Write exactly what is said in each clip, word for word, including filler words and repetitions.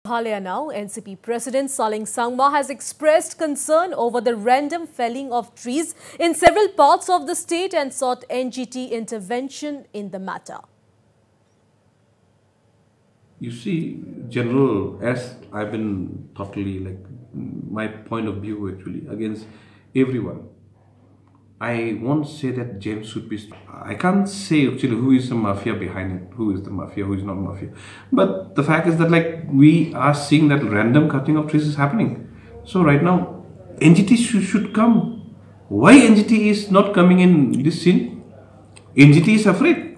Meghalaya now, N C P President Saleng Sangma has expressed concern over the random felling of trees in several parts of the state and sought N G T intervention in the matter. You see, General, as I've been totally, like, my point of view actually against everyone, I won't say that James should be, I can't say actually who is the mafia behind it, who is the mafia, who is not mafia. But the fact is that, like, we are seeing that random cutting of trees is happening. So right now, N G T should, should come. Why N G T is not coming in this scene? N G T is afraid.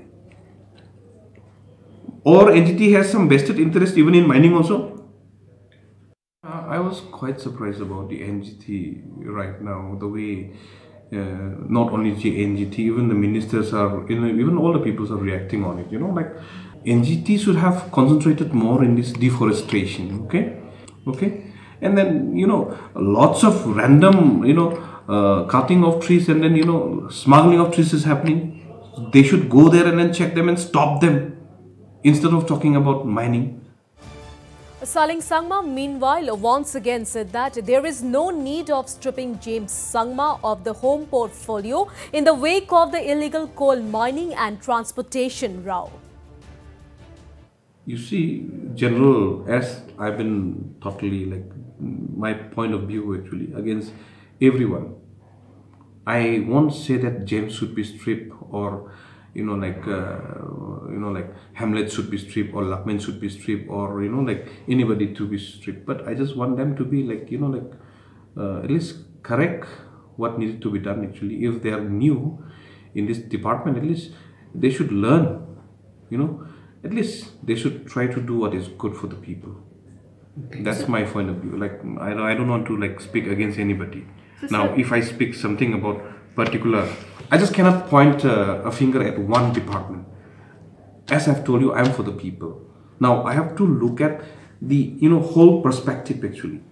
Or N G T has some vested interest even in mining also. Uh, I was quite surprised about the N G T right now, the way Uh, not only N G T, even the ministers are, you know, even all the people are reacting on it. You know, like N G T should have concentrated more in this deforestation. Okay, okay, and then you know, lots of random, you know, uh, cutting of trees and then you know, smuggling of trees is happening. They should go there and then check them and stop them instead of talking about mining. Saleng Sangma, meanwhile, once again said that there is no need of stripping James Sangma of the home portfolio in the wake of the illegal coal mining and transportation row. You see, General, as I've been totally, like, my point of view actually against everyone, I won't say that James should be stripped or you know, like, uh, you know, like Hamlet should be stripped or Lakman should be stripped or, you know, like anybody to be stripped. But I just want them to be like, you know, like uh, at least correct what needed to be done actually. If they are new in this department, at least they should learn, you know, at least they should try to do what is good for the people. Okay. That's my point of view. Like, I, I don't want to like speak against anybody. So, now, if I speak something about particular, I just cannot point uh, a finger at one department. As I've told you, I'm for the people. Now I have to look at the you know whole perspective actually.